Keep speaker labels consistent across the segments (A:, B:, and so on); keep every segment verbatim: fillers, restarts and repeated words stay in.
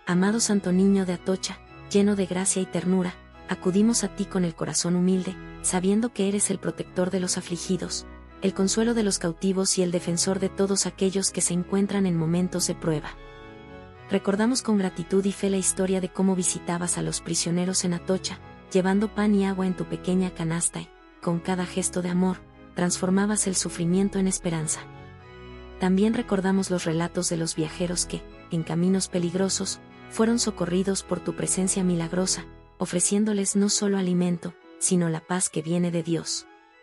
A: Amado Santo Niño de Atocha, lleno de gracia y ternura, acudimos a ti con el corazón humilde, sabiendo que eres el protector de los afligidos, el consuelo de los cautivos y el defensor de todos aquellos que se encuentran en momentos de prueba. Recordamos con gratitud y fe la historia de cómo visitabas a los prisioneros en Atocha, llevando pan y agua en tu pequeña canasta y, con cada gesto de amor, transformabas el sufrimiento en esperanza. También recordamos los relatos de los viajeros que, en caminos peligrosos, fueron socorridos por tu presencia milagrosa, ofreciéndoles no solo alimento, sino la paz que viene de Dios.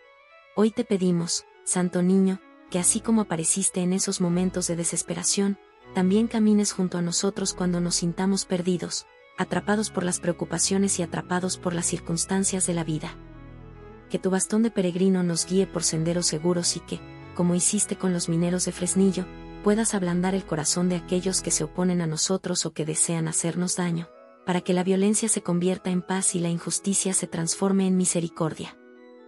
A: Hoy te pedimos, Santo Niño, que así como apareciste en esos momentos de desesperación, también camines junto a nosotros cuando nos sintamos perdidos, atrapados por las preocupaciones y atrapados por las circunstancias de la vida. Que tu bastón de peregrino nos guíe por senderos seguros y que, como hiciste con los mineros de Fresnillo, puedas ablandar el corazón de aquellos que se oponen a nosotros o que desean hacernos daño, para que la violencia se convierta en paz y la injusticia se transforme en misericordia.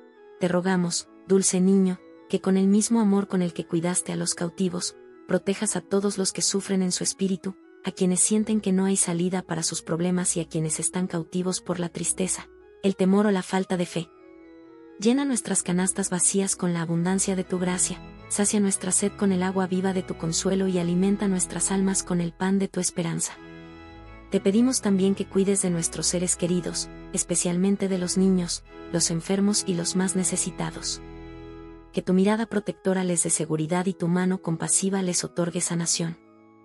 A: Te rogamos, dulce niño, que con el mismo amor con el que cuidaste a los cautivos, protejas a todos los que sufren en su espíritu, a quienes sienten que no hay salida para sus problemas y a quienes están cautivos por la tristeza, el temor o la falta de fe. Llena nuestras canastas vacías con la abundancia de tu gracia, sacia nuestra sed con el agua viva de tu consuelo y alimenta nuestras almas con el pan de tu esperanza. Te pedimos también que cuides de nuestros seres queridos, especialmente de los niños, los enfermos y los más necesitados. Que tu mirada protectora les dé seguridad y tu mano compasiva les otorgue sanación.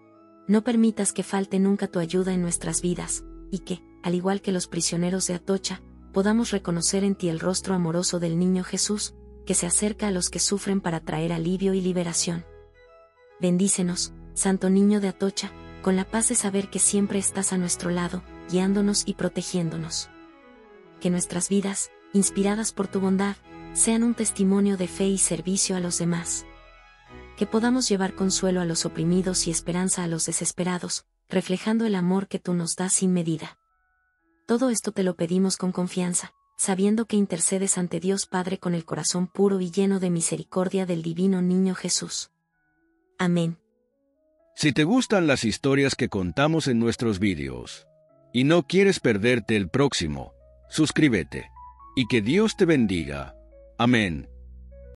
A: No permitas que falte nunca tu ayuda en nuestras vidas, y que, al igual que los prisioneros de Atocha, podamos reconocer en ti el rostro amoroso del niño Jesús, que se acerca a los que sufren para traer alivio y liberación. Bendícenos, Santo Niño de Atocha, con la paz de saber que siempre estás a nuestro lado, guiándonos y protegiéndonos. Que nuestras vidas, inspiradas por tu bondad, sean un testimonio de fe y servicio a los demás. Que podamos llevar consuelo a los oprimidos y esperanza a los desesperados, reflejando el amor que tú nos das sin medida. Todo esto te lo pedimos con confianza, sabiendo que intercedes ante Dios Padre con el corazón puro y lleno de misericordia del divino niño Jesús. Amén.
B: Si te gustan las historias que contamos en nuestros vídeos, y no quieres perderte el próximo, suscríbete, y que Dios te bendiga. Amén.